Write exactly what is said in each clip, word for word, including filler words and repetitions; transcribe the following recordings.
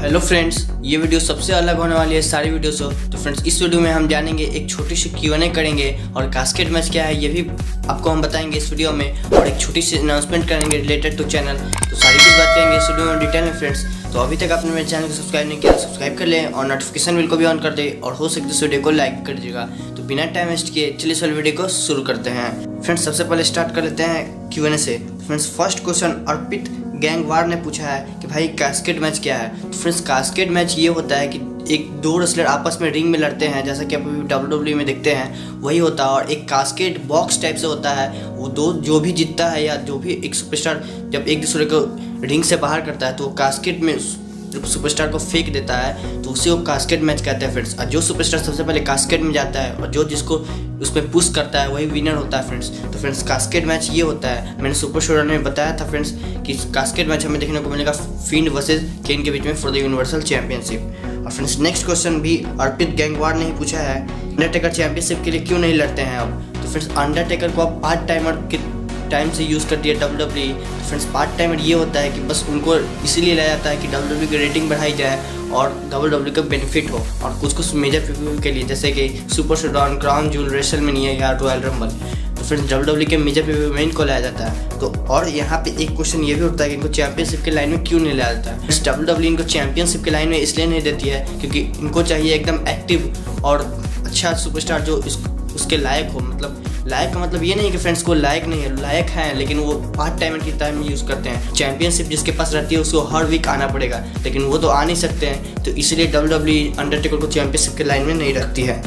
Hello friends, ये video सबसे अलग होने वाली है सारी वीडियो से। तो फ्रेंड्स, इस वीडियो में हम जानेंगे, एक छोटी सी क्यू एन ए करेंगे और कास्केड मैच क्या है ये भी आपको हम बताएंगे इस वीडियो में, और एक छोटी सी अनाउंसमेंट करेंगे रिलेटेड टू चैनल। तो सारी चीज़ बात करेंगे इस वीडियो में डिटेल में फ्रेंड्स। तो अभी तक आपने मेरे चैनल को सब्सक्राइब नहीं किया तो सब्सक्राइब कर लें और नोटिफिकेशन बिल को भी ऑन कर दें, और हो सकते इस वीडियो को लाइक कर दीजिएगा। तो बिना टाइम वेस्ट किए चलिए इस वीडियो को शुरू करते हैं। फ्रेंड्स, सबसे पहले स्टार्ट कर लेते हैं क्यू एन ए से। Friends, first question Arpit Gangwar ने पूछा है कि भाई कास्केड मैच क्या है। तो फ्रेंड्स, कास्केड मैच ये होता है कि एक दो रेसलर आपस में रिंग में लड़ते हैं, जैसा कि आप अभी डब्ल्यू डब्ल्यू में देखते हैं वही होता है। और एक कास्केड बॉक्स टाइप से होता है, वो दो जो भी जीतता है या जो भी एक सुपरस्टार जब एक दूसरे को रिंग से बाहर करता है तो वो कास्केड में सुपरस्टार को फेंक देता है, तो उसे वो कास्केड मैच कहते हैं फ्रेंड्स। और जो सुपरस्टार सबसे पहले कास्केड में जाता है और जो जिसको उसमें पुश करता है वही विनर होता है फ्रेंड्स। तो फ्रेंड्स, कास्केड मैच ये होता है। मैंने सुपर शो में बताया था फ्रेंड्स कि कास्केड मैच हमें देखने को मिलेगा फिंड वर्सेस केन के बीच में फॉर द यूनिवर्सल चैंपियनशिप। और फ्रेंड्स, नेक्स्ट क्वेश्चन भी अर्पित गैंगवार ने ही पूछा है, अंडरटेकर चैंपियनशिप के लिए क्यों नहीं लड़ते हैं अब। तो फ्रेंड्स, अंडरटेकर को अब पार्ट टाइमर के टाइम से यूज़ करती है डब्ल्यू डब्ल्यू ई। तो फ्रेंड्स, पार्ट टाइमर ये होता है कि बस उनको इसीलिए लाया जाता है कि डब्ल्यू डब्ल्यू की रेटिंग बढ़ाई जाए और डब्ल्यू डब्ल्यू का बेनिफिट हो, और कुछ कुछ मेजर पीपल के लिए जैसे कि super showdown, crown jewel, WrestleMania या रॉयल रंबल। तो फ्रेंड्स, डब्ल्यू डब्ल्यू के मेजर पीपल में इनको लाया जाता है। तो और यहाँ पे एक क्वेश्चन ये भी उठता है कि इनको चैंपियनशिप के लाइन में क्यों नहीं लाया जाता है। डब्ल्यू डब्ल्यू इनको चैंपियनशिप के लाइन में इसलिए नहीं देती है क्योंकि इनको चाहिए एकदम एक्टिव और अच्छा सुपरस्टार जो इस, उसके लायक हो। मतलब लायक का मतलब ये नहीं कि फ्रेंड्स को लायक नहीं है, लायक है, लेकिन वो पार्ट टाइमर की टाइम यूज़ करते हैं। चैंपियनशिप जिसके पास रहती है उसको हर वीक आना पड़ेगा, लेकिन वो तो आ नहीं सकते हैं, तो इसलिए डब्ल्यू डब्ल्यू अंडरटेकर को चैंपियनशिप के लाइन में नहीं रखती है।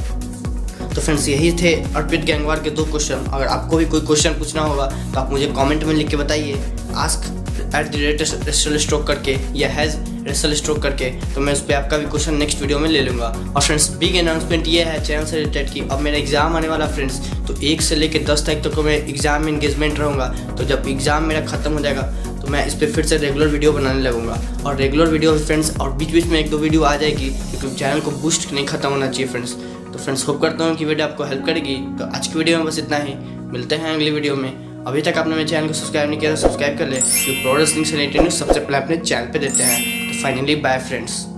तो फ्रेंड्स, यही थे अर्पित गैंगवार के दो क्वेश्चन। अगर आपको भी कोई क्वेश्चन पूछना होगा तो आप मुझे कमेंट में लिख के बताइए, ask at the rate wrestle stroke करके या हैज़ रेसल स्ट्रोक करके, तो मैं उस पर आपका भी क्वेश्चन नेक्स्ट वीडियो में ले लूँगा। और फ्रेंड्स, बिग अनाउंसमेंट ये है चैनल से रिलेटेड कि अब मेरा एग्जाम आने वाला फ्रेंड्स, तो एक से लेकर दस तारीख तक तो मैं एग्जाम में इंगेजमेंट रहूँगा। तो जब एग्जाम मेरा खत्म हो जाएगा तो मैं इस पर फिर से रेगुलर वीडियो बनाने लगूंगा, और रेगुलर वीडियो फ्रेंड्स, और बीच बीच में एक दो वीडियो आ जाएगी क्योंकि चैनल को बूस्ट नहीं खत्म होना चाहिए फ्रेंड्स। तो फ्रेंड्स, होप करता हूँ कि वीडियो आपको हेल्प करेगी। तो आज की वीडियो में बस इतना ही, मिलते हैं अगली वीडियो में। अभी तक आपने मेरे चैनल को सब्सक्राइब नहीं किया तो सब्सक्राइब कर ले, क्योंकि प्रो रेसलिंग से रिलेटेड न्यूज़ सबसे पहले अपने चैनल पे देते हैं। तो फाइनली बाय फ्रेंड्स।